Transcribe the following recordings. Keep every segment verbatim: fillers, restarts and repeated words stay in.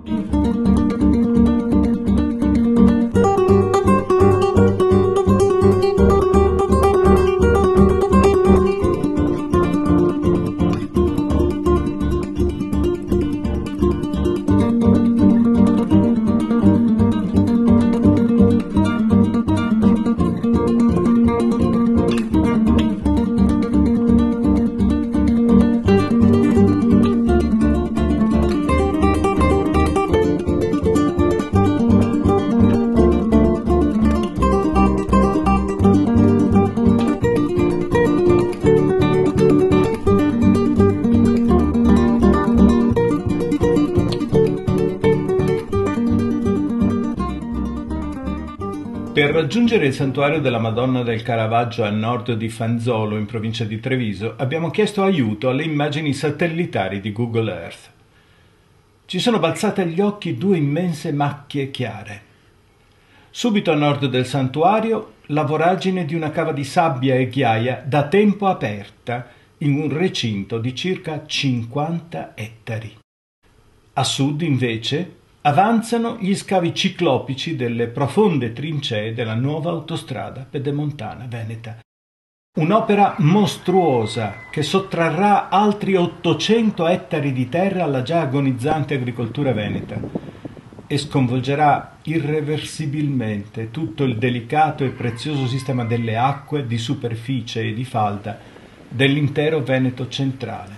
Per raggiungere il santuario della Madonna del Caravaggio a nord di Fanzolo, in provincia di Treviso, abbiamo chiesto aiuto alle immagini satellitari di Google Earth. Ci sono balzate agli occhi due immense macchie chiare. Subito a nord del santuario, la voragine di una cava di sabbia e ghiaia da tempo aperta in un recinto di circa cinquanta ettari. A sud, invece, avanzano gli scavi ciclopici delle profonde trincee della nuova autostrada pedemontana veneta. Un'opera mostruosa che sottrarrà altri ottocento ettari di terra alla già agonizzante agricoltura veneta e sconvolgerà irreversibilmente tutto il delicato e prezioso sistema delle acque di superficie e di falda dell'intero Veneto centrale.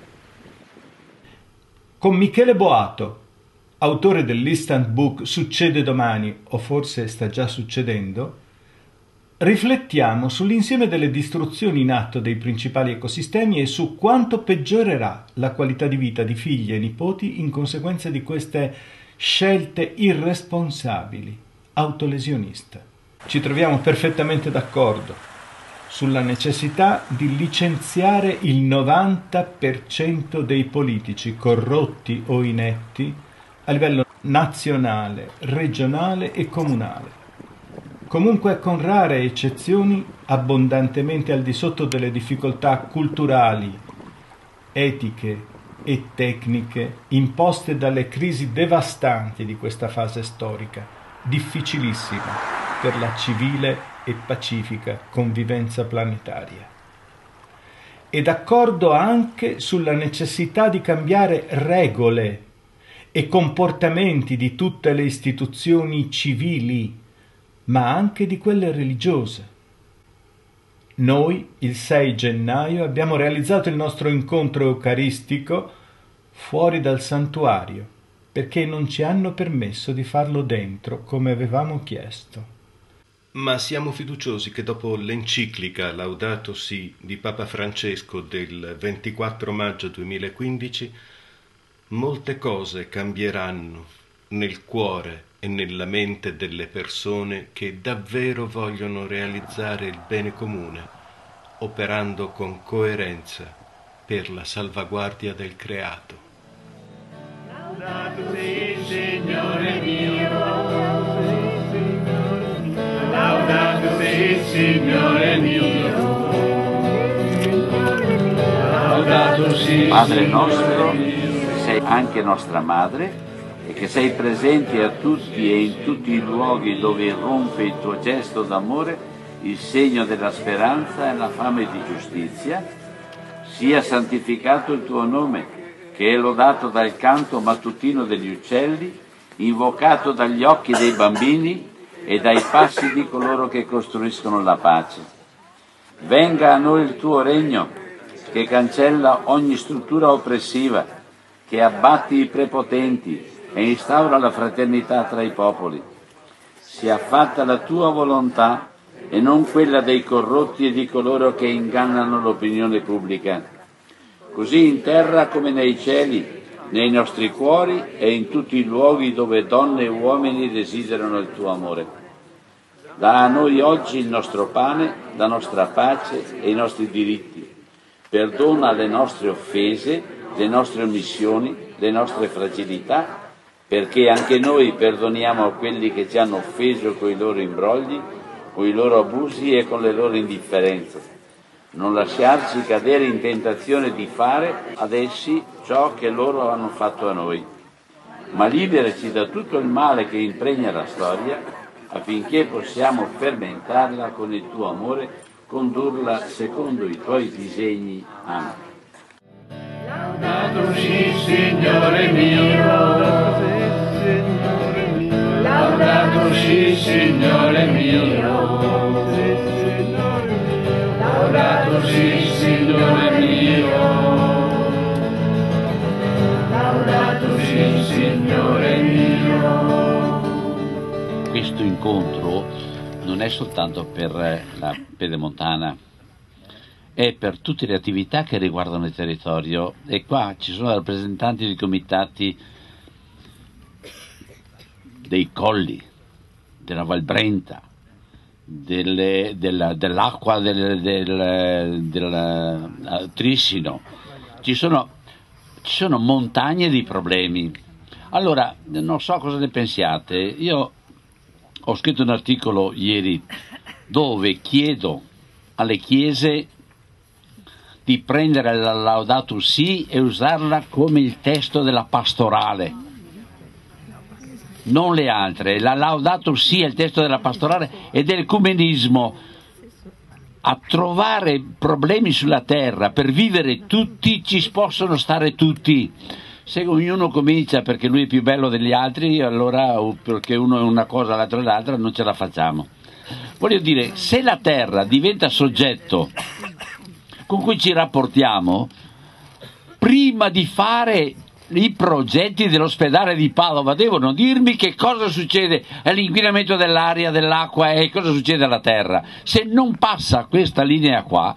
Con Michele Boato, autore dell'instant book Succede domani, o forse sta già succedendo, riflettiamo sull'insieme delle distruzioni in atto dei principali ecosistemi e su quanto peggiorerà la qualità di vita di figli e nipoti in conseguenza di queste scelte irresponsabili, autolesioniste. Ci troviamo perfettamente d'accordo sulla necessità di licenziare il novanta per cento dei politici corrotti o inetti a livello nazionale, regionale e comunale, comunque con rare eccezioni abbondantemente al di sotto delle difficoltà culturali, etiche e tecniche imposte dalle crisi devastanti di questa fase storica, difficilissima per la civile e pacifica convivenza planetaria. E d'accordo anche sulla necessità di cambiare regole e comportamenti di tutte le istituzioni civili, ma anche di quelle religiose. Noi, il sei gennaio, abbiamo realizzato il nostro incontro eucaristico fuori dal santuario, perché non ci hanno permesso di farlo dentro come avevamo chiesto. Ma siamo fiduciosi che dopo l'enciclica Laudato Si di Papa Francesco del ventiquattro maggio duemilaquindici molte cose cambieranno nel cuore e nella mente delle persone che davvero vogliono realizzare il bene comune, operando con coerenza per la salvaguardia del creato. Laudato si, Signore mio. Laudato si, Signore mio. Laudato si, Padre nostro, sei anche nostra madre e che sei presente a tutti e in tutti i luoghi dove irrompe il tuo gesto d'amore, il segno della speranza e la fame di giustizia, sia santificato il tuo nome, che è lodato dal canto mattutino degli uccelli, invocato dagli occhi dei bambini e dai passi di coloro che costruiscono la pace. Venga a noi il tuo regno, che cancella ogni struttura oppressiva, che abbatti i prepotenti e instaura la fraternità tra i popoli. Sia fatta la tua volontà e non quella dei corrotti e di coloro che ingannano l'opinione pubblica. Così in terra come nei cieli, nei nostri cuori e in tutti i luoghi dove donne e uomini desiderano il tuo amore. Da a noi oggi il nostro pane, la nostra pace e i nostri diritti. Perdona le nostre offese, le nostre omissioni, le nostre fragilità, perché anche noi perdoniamo a quelli che ci hanno offeso con i loro imbrogli, con i loro abusi e con le loro indifferenze. Non lasciarci cadere in tentazione di fare ad essi ciò che loro hanno fatto a noi. ma liberaci da tutto il male che impregna la storia, affinché possiamo fermentarla con il tuo amore, condurla secondo i tuoi disegni. Amen. Laudato si, Signore mio. Laudato si, Signore mio. Laudato si, Signore mio. Laudato si, Signore mio. Questo incontro non è soltanto per la Pedemontana, è per tutte le attività che riguardano il territorio, e qua ci sono rappresentanti di comitati dei colli, della Valbrenta, delle, della, dell'acqua del, del, del Trissino. Ci sono, ci sono montagne di problemi. Allora, non so cosa ne pensiate, io ho scritto un articolo ieri dove chiedo alle chiese di prendere la Laudato Si e usarla come il testo della pastorale, non le altre. La Laudato Si è il testo della pastorale e dell'ecumenismo. A trovare problemi sulla terra per vivere tutti ci possono stare tutti. Se ognuno comincia perché lui è più bello degli altri, allora, o perché uno è una cosa l'altro è l'altra, non ce la facciamo. Voglio dire, se la terra diventa soggetto con cui ci rapportiamo, prima di fare i progetti dell'ospedale di Padova devono dirmi che cosa succede all'inquinamento dell'aria, dell'acqua e cosa succede alla terra. Se non passa questa linea qua,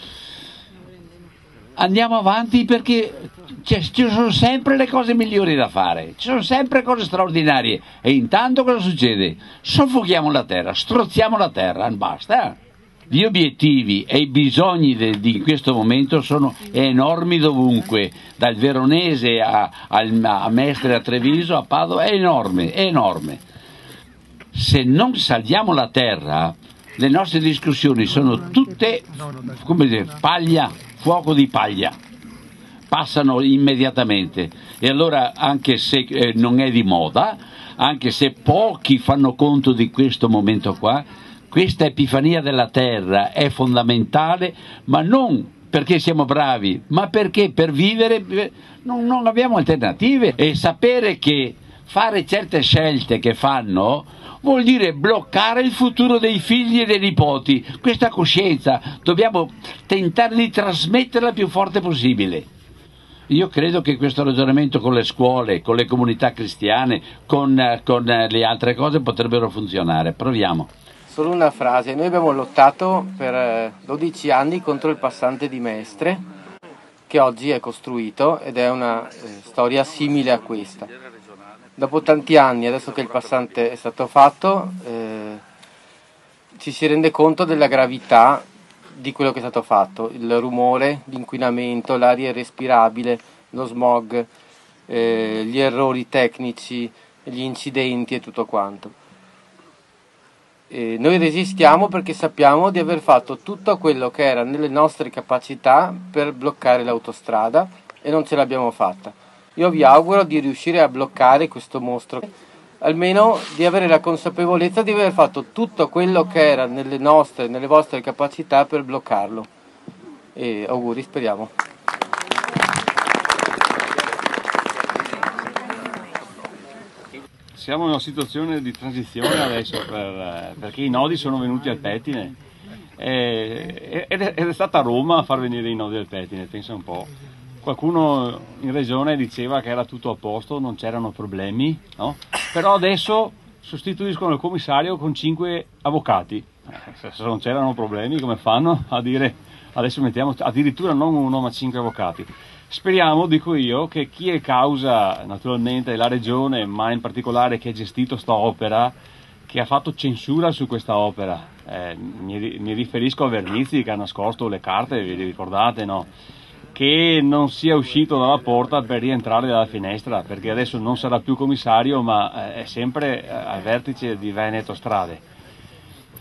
andiamo avanti, perché ci sono sempre le cose migliori da fare, ci sono sempre cose straordinarie, e intanto cosa succede? Soffochiamo la terra, strozziamo la terra, basta. Gli obiettivi e i bisogni de, di questo momento sono enormi dovunque, dal Veronese a, a, a Mestre, a Treviso, a Padova, è enorme, è enorme. Se non salviamo la terra, le nostre discussioni sono tutte, come dire, paglia, fuoco di paglia, passano immediatamente. E allora, anche se eh, non è di moda, anche se pochi fanno conto di questo momento qua, questa epifania della terra è fondamentale, ma non perché siamo bravi, ma perché per vivere non, non abbiamo alternative. E sapere che fare certe scelte che fanno vuol dire bloccare il futuro dei figli e dei nipoti. Questa coscienza dobbiamo tentare di trasmetterla il più forte possibile. Io credo che questo ragionamento con le scuole, con le comunità cristiane, con, con le altre cose potrebbero funzionare. Proviamo. Solo una frase: noi abbiamo lottato per dodici anni contro il passante di Mestre, che oggi è costruito, ed è una eh, storia simile a questa. Dopo tanti anni, adesso che il passante è stato fatto, eh, ci si rende conto della gravità di quello che è stato fatto: il rumore, l'inquinamento, l'aria irrespirabile, lo smog, eh, gli errori tecnici, gli incidenti e tutto quanto. E noi resistiamo perché sappiamo di aver fatto tutto quello che era nelle nostre capacità per bloccare l'autostrada, e non ce l'abbiamo fatta. Io vi auguro di riuscire a bloccare questo mostro, almeno di avere la consapevolezza di aver fatto tutto quello che era nelle nostre, nelle vostre capacità per bloccarlo. E auguri, speriamo. Siamo in una situazione di transizione adesso, per, perché i nodi sono venuti al pettine, e, ed, è, ed è stata Roma a far venire i nodi al pettine, pensa un po'. Qualcuno in regione diceva che era tutto a posto, non c'erano problemi, no? Però adesso sostituiscono il commissario con cinque avvocati. Se non c'erano problemi, come fanno a dire adesso mettiamo addirittura non uno ma cinque avvocati? Speriamo, dico io, che chi è causa, naturalmente la regione, ma in particolare chi ha gestito sta opera, che ha fatto censura su questa opera, eh, mi, mi riferisco a Vernizzi che ha nascosto le carte, vi ricordate, no? Che non sia uscito dalla porta per rientrare dalla finestra, perché adesso non sarà più commissario, ma è sempre al vertice di Veneto Strade.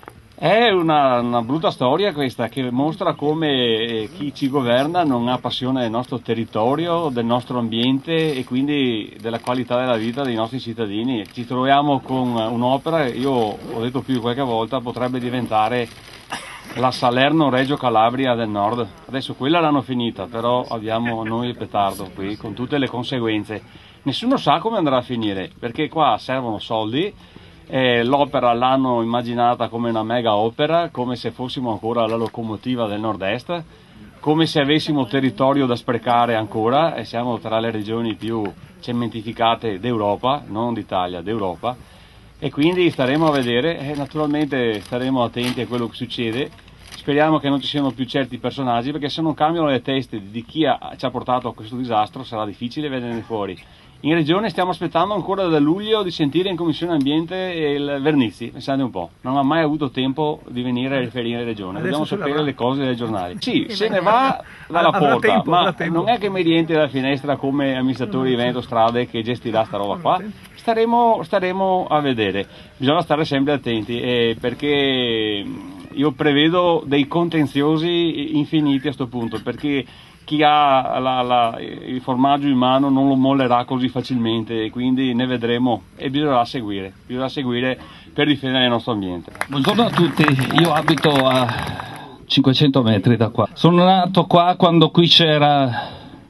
È una, una brutta storia questa, che mostra come chi ci governa non ha passione del nostro territorio, del nostro ambiente e quindi della qualità della vita dei nostri cittadini. Ci troviamo con un'opera, io ho detto più di qualche volta, potrebbe diventare la Salerno-Reggio Calabria del nord. Adesso quella l'hanno finita, però abbiamo noi il petardo qui con tutte le conseguenze. Nessuno sa come andrà a finire, perché qua servono soldi. Eh, l'opera l'hanno immaginata come una mega opera, come se fossimo ancora la locomotiva del nord-est, come se avessimo territorio da sprecare ancora, e siamo tra le regioni più cementificate d'Europa, non d'Italia, d'Europa, e quindi staremo a vedere, e naturalmente staremo attenti a quello che succede. Speriamo che non ci siano più certi personaggi, perché se non cambiano le teste di chi ha, ci ha portato a questo disastro sarà difficile vederne fuori. In regione stiamo aspettando ancora da luglio di sentire in Commissione Ambiente il Vernizzi, pensate un po', non ha mai avuto tempo di venire a riferire in regione, dobbiamo sapere le cose dai giornali. Sì, se ne va dalla porta, ma non è che mi rientri dalla finestra come amministratore di Veneto Strade che gestirà sta roba qua. Staremo, staremo a vedere, bisogna stare sempre attenti eh, perché io prevedo dei contenziosi infiniti a sto punto, perché chi ha la, la, il formaggio in mano non lo mollerà così facilmente, e quindi ne vedremo e bisognerà seguire, bisognerà seguire per difendere il nostro ambiente. Buongiorno a tutti, io abito a cinquecento metri da qua. Sono nato qua quando qui c'era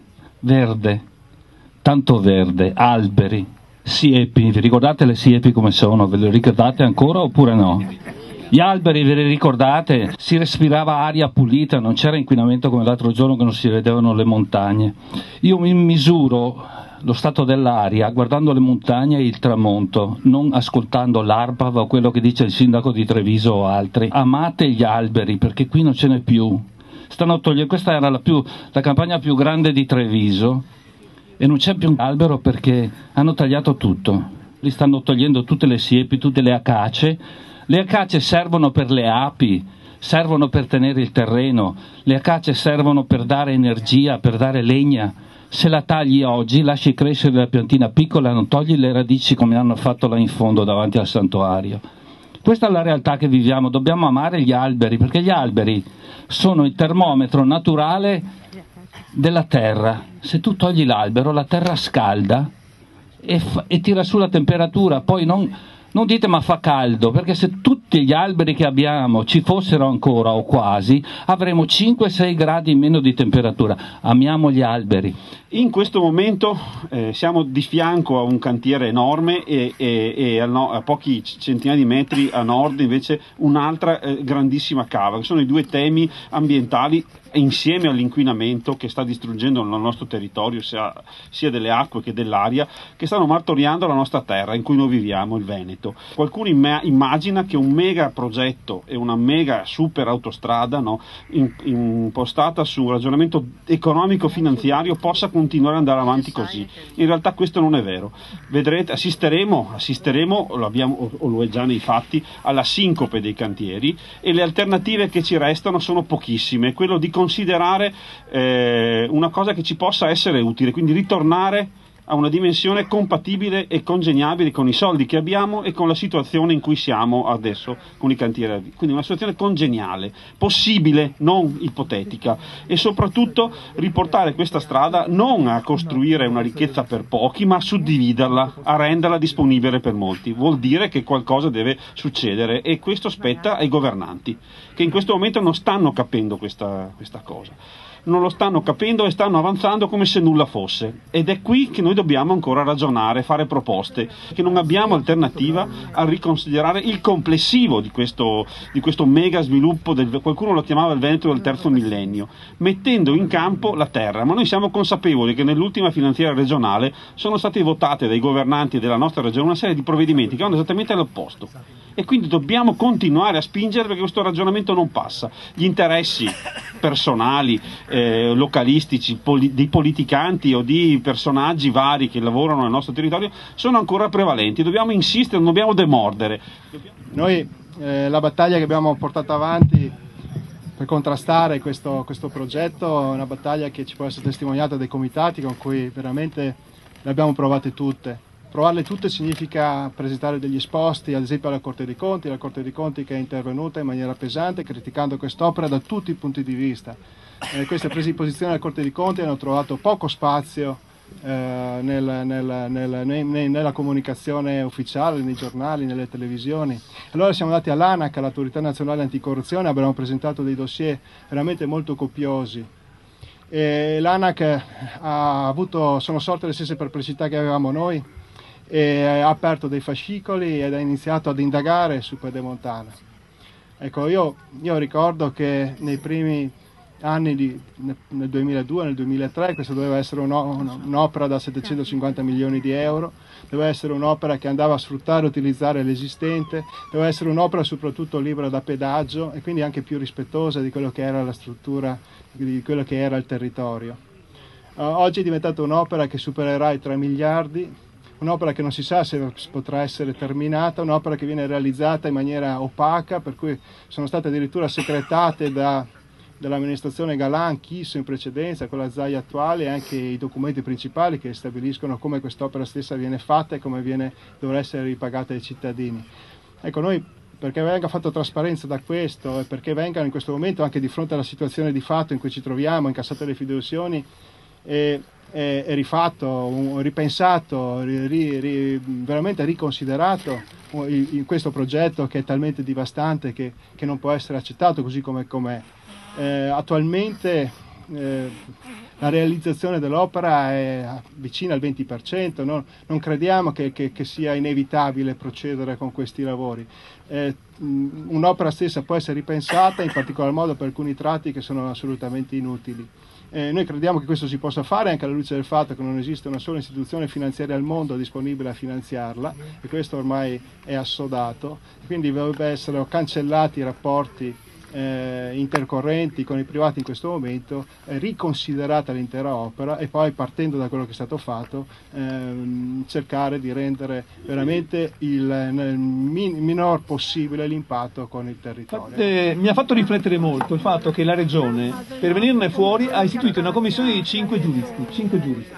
verde, tanto verde, alberi, siepi. Vi ricordate le siepi come sono? Ve le ricordate ancora oppure no? Gli alberi, ve li ricordate? Si respirava aria pulita, non c'era inquinamento come l'altro giorno che non si vedevano le montagne. Io mi misuro lo stato dell'aria guardando le montagne e il tramonto, non ascoltando l'ARPAV o quello che dice il sindaco di Treviso o altri. Amate gli alberi, perché qui non ce n'è più. Stanno togliendo, questa era la, più, la campagna più grande di Treviso e non c'è più un albero perché hanno tagliato tutto. Li stanno togliendo tutte le siepi, tutte le acacie. Le acacie servono per le api, servono per tenere il terreno, le acacie servono per dare energia, per dare legna. Se la tagli oggi, lasci crescere la piantina piccola, non togli le radici come hanno fatto là in fondo davanti al santuario. Questa è la realtà che viviamo, dobbiamo amare gli alberi, perché gli alberi sono il termometro naturale della terra. Se tu togli l'albero, la terra scalda e, fa, e tira su la temperatura, poi non... Non dite ma fa caldo, perché se tutti gli alberi che abbiamo ci fossero ancora o quasi, avremo cinque sei gradi in meno di temperatura. Amiamo gli alberi. In questo momento eh, siamo di fianco a un cantiere enorme e, e, e a, no, a pochi centinaia di metri a nord invece un'altra eh, grandissima cava, che sono i due temi ambientali insieme all'inquinamento che sta distruggendo il nostro territorio, sia, sia delle acque che dell'aria, che stanno martoriando la nostra terra in cui noi viviamo, il Veneto. Qualcuno immagina che un mega progetto e una mega super autostrada, no, impostata su un ragionamento economico-finanziario possa continuare ad andare avanti così. In realtà questo non è vero. Vedrete, assisteremo, assisteremo lo abbiamo, o lo è già nei fatti, alla sincope dei cantieri, e le alternative che ci restano sono pochissime. Quello di considerare eh, una cosa che ci possa essere utile, quindi ritornare a una dimensione compatibile e congeniabile con i soldi che abbiamo e con la situazione in cui siamo adesso con i cantieri, quindi una situazione congeniale, possibile, non ipotetica, e soprattutto riportare questa strada non a costruire una ricchezza per pochi, ma a suddividerla, a renderla disponibile per molti. Vuol dire che qualcosa deve succedere, e questo spetta ai governanti, che in questo momento non stanno capendo questa, questa cosa. Non lo stanno capendo e stanno avanzando come se nulla fosse, ed è qui che noi dobbiamo ancora ragionare, fare proposte, che non abbiamo alternativa a riconsiderare il complessivo di questo, di questo mega sviluppo, del, qualcuno lo chiamava il Veneto del terzo millennio, mettendo in campo la terra. Ma noi siamo consapevoli che nell'ultima finanziaria regionale sono state votate dai governanti della nostra regione una serie di provvedimenti che vanno esattamente all'opposto, e quindi dobbiamo continuare a spingere perché questo ragionamento non passa. Gli interessi personali, eh, localistici, poli- di politicanti o di personaggi vari che lavorano nel nostro territorio sono ancora prevalenti. Dobbiamo insistere, non dobbiamo demordere. Noi eh, la battaglia che abbiamo portato avanti per contrastare questo, questo progetto è una battaglia che ci può essere testimoniata dai comitati con cui veramente le abbiamo provate tutte. approvarle tutte significa presentare degli esposti, ad esempio alla Corte dei Conti, la Corte dei Conti che è intervenuta in maniera pesante criticando quest'opera da tutti i punti di vista. Eh, queste prese di posizione alla Corte dei Conti hanno trovato poco spazio eh, nel, nel, nel, nei, nella comunicazione ufficiale, nei giornali, nelle televisioni. Allora siamo andati all'ANAC, all'Autorità Nazionale Anticorruzione, abbiamo presentato dei dossier veramente molto copiosi. L'ANAC ha avuto, sono sorte le stesse perplessità che avevamo noi, e ha aperto dei fascicoli ed ha iniziato ad indagare su Pedemontana. Ecco, io, io ricordo che nei primi anni, di, nel duemiladue, nel duemilatré, questa doveva essere un'opera da settecentocinquanta milioni di euro, doveva essere un'opera che andava a sfruttare e utilizzare l'esistente, doveva essere un'opera soprattutto libera da pedaggio e quindi anche più rispettosa di quello che era la struttura, di quello che era il territorio. Uh, oggi è diventata un'opera che supererà i tre miliardi, un'opera che non si sa se potrà essere terminata, un'opera che viene realizzata in maniera opaca, per cui sono state addirittura segretate da dell'amministrazione Galan, Chisso in precedenza, con la Z A I attuale, e anche i documenti principali che stabiliscono come quest'opera stessa viene fatta e come viene, dovrà essere ripagata ai cittadini. Ecco, noi, perché venga fatta trasparenza da questo e perché vengano in questo momento, anche di fronte alla situazione di fatto in cui ci troviamo, incassate le fideiussioni, e, e, e rifatto, un, ripensato, ri, ri, veramente riconsiderato in questo progetto che è talmente devastante che, che non può essere accettato così come com'è. Eh, attualmente eh, la realizzazione dell'opera è vicina al venti per cento, no? Non crediamo che, che, che sia inevitabile procedere con questi lavori. Eh, un'opera stessa può essere ripensata, in particolar modo per alcuni tratti che sono assolutamente inutili. Eh, noi crediamo che questo si possa fare anche alla luce del fatto che non esiste una sola istituzione finanziaria al mondo disponibile a finanziarla, e questo ormai è assodato, quindi dovrebbero essere cancellati i rapporti Eh, intercorrenti con i privati in questo momento, eh, riconsiderata l'intera opera e poi, partendo da quello che è stato fatto, ehm, cercare di rendere veramente il, il min- minor possibile l'impatto con il territorio. Eh, mi ha fatto riflettere molto il fatto che la Regione, per venirne fuori, ha istituito una commissione di cinque giuristi, cinque giuristi.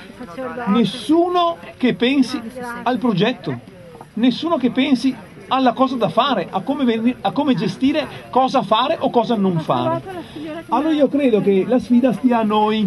Nessuno che pensi al progetto, nessuno che pensi alla cosa da fare, a come, venir, a come gestire cosa fare o cosa non fare. Allora io credo che la sfida stia a noi.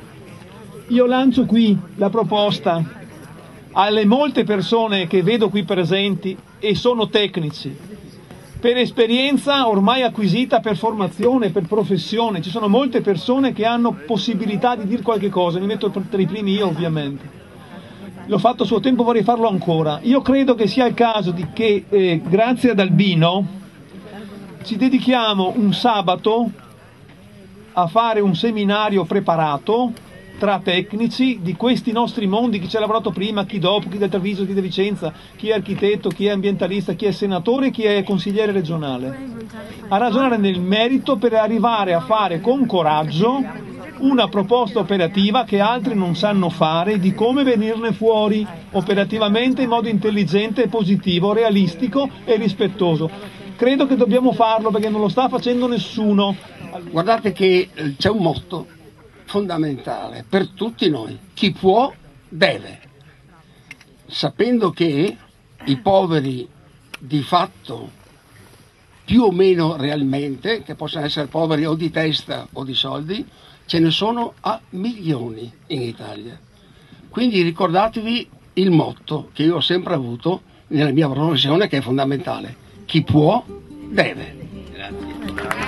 Io lancio qui la proposta alle molte persone che vedo qui presenti e sono tecnici, per esperienza ormai acquisita, per formazione, per professione. Ci sono molte persone che hanno possibilità di dire qualche cosa, mi metto tra i primi io ovviamente. L'ho fatto a suo tempo, vorrei farlo ancora. Io credo che sia il caso di che, eh, grazie ad Albino, ci dedichiamo un sabato a fare un seminario preparato tra tecnici di questi nostri mondi, chi ci ha lavorato prima, chi dopo, chi del Treviso, chi di Vicenza, chi è architetto, chi è ambientalista, chi è senatore, chi è consigliere regionale, a ragionare nel merito per arrivare a fare con coraggio una proposta operativa che altri non sanno fare, di come venirne fuori operativamente in modo intelligente, positivo, realistico e rispettoso. Credo che dobbiamo farlo perché non lo sta facendo nessuno. Guardate che c'è un motto fondamentale per tutti noi: chi può deve, sapendo che i poveri di fatto, più o meno realmente, che possono essere poveri o di testa o di soldi, ce ne sono a milioni in Italia. Quindi ricordatevi il motto che io ho sempre avuto nella mia professione, che è fondamentale: chi può deve. Grazie.